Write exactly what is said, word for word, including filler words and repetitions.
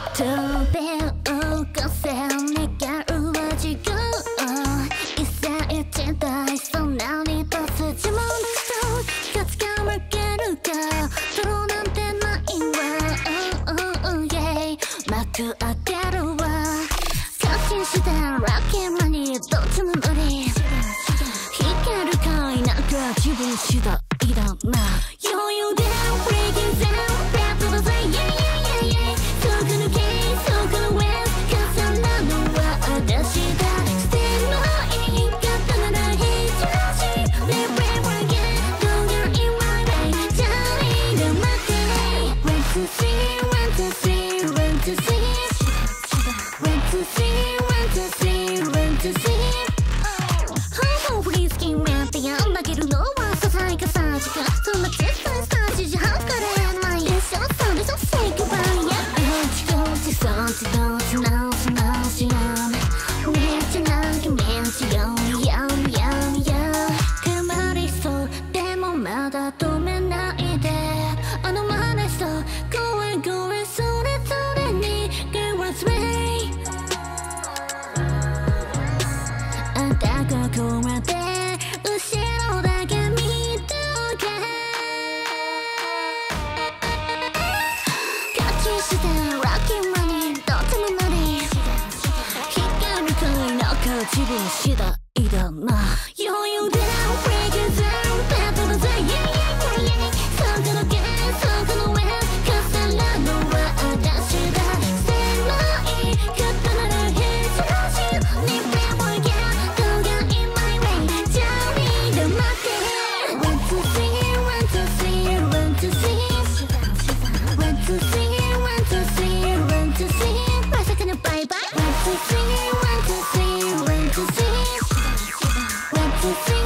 飛び起こせ願うは自由一世一代そんなに突如もなくと気が向けるかプロなんてないわ幕開けるわ確信してラッキーマニーどっちも無理弾けるかいなんか自分次第だな余裕でフリーキンゼロペットだぜ Yeah yeah yeah yeah そこのゲイそこのウェイ重なるのは私だ捨てない言い方なら必要し Live live again Don't get in my way じゃあいいで待って One to see one to see one to see one to see one to see one to see ハンフリースキンメンってやんだけるのはささやかさ時間そんな絶対さじじはかれないでしょそうでしょ Say goodbye yeah ちこちそっちどっち直す直しようめっちゃなんかめっちゃようやうやうや車リストでもまだ止めないであの真似した声声それぞれに Get what's way あんたがこまで後ろだけ見ておけ勝ちしてラッキーマニーどっちも無理弾けるかいなんか自分次第だな余裕でフリーキンゼロペットだぜ Yeah yeah yeah yeah そこのゲーそこのウェイ重なるのは私だ捨てない方なら必要し Live live again Don't get in my way じゃあいいで待って One to see one to see one to see one to see one to see one to see まさかのバイバイ One to see one to see one to see one to see